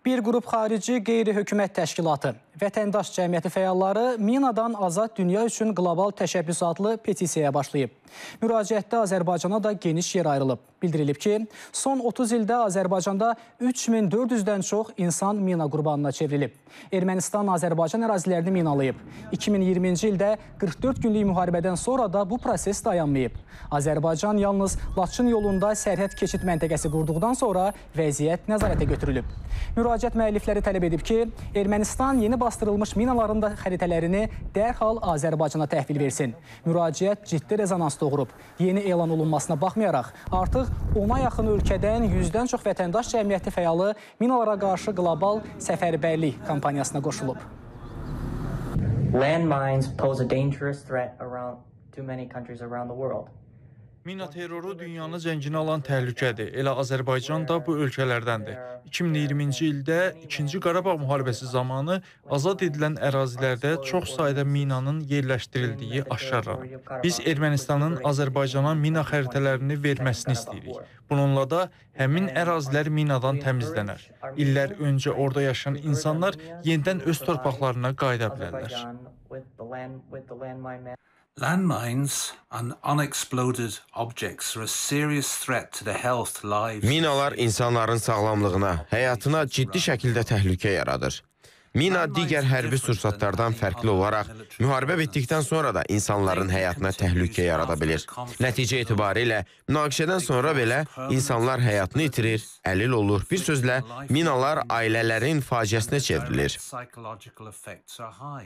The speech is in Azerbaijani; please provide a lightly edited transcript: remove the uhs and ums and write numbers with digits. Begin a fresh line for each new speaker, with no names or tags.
Bir qrup xarici qeyri-hökumət təşkilatı, vətəndaş cəmiyyəti fəalları minadan azad dünya üçün qlobal təşəbbüs adlı petisiyaya başlayıb. Müraciətdə Azərbaycana da geniş yer ayrılıb. Bildirilib ki, son 30 ildə Azərbaycanda 3400-dən çox insan mina qurbanına çevrilib. Ermənistan Azərbaycan ərazilərini minalayıb. 2020-ci ildə 44 günlük müharibədən sonra da bu proses dayanmayıb. Azərbaycan yalnız Laçın yolunda sərhəd keçid məntəqəsi qurduqdan sonra vəziyyət nəzarətə götürülüb. Müraciət müəllifləri tələb edib ki, Ermənistan yeni bastırılmış minaların da xəritələrini dərhal Azərbaycana təhvil versin. Müraciət ciddi rezonans doğurub. Yeni elan olunmasına baxmayaraq, artıq 10-a yaxın ölkədən 100-dən çox vətəndaş cəmiyyəti fəalı minalara qarşı qlobal səfərbərlik kampaniyasına qoşulub.
Landmines pose a dangerous threat to many countries around the world.
Mina terroru dünyanı zənginə alan təhlükədir. Elə Azərbaycan da bu ölkələrdəndir. 2020-ci ildə 2-ci Qarabağ müharibəsi zamanı azad edilən ərazilərdə çox sayda minanın yerləşdirildiyi aşkarlanıb. Biz Ermənistanın Azərbaycana mina xəritələrini verməsini istəyirik. Bununla da həmin ərazilər minadan təmizlənər. İllər öncə orada yaşayan insanlar yenidən öz torpaqlarına qayıda bilərlər.
Landmines and unexploded objects are a serious threat to the health, lives.
Minalar insanların sağlamlığına, həyatına ciddi şəkildə təhlükə yaradır. Mina digər hərbi sursatlardan fərqli olaraq müharibə bitdikdən sonra da insanların həyatına təhlükə yarada bilir. Nəticə etibarilə münaqişədən sonra belə insanlar həyatını itirir, əlil olur. Bir sözlə, minalar ailələrin faciəsinə çevrilir.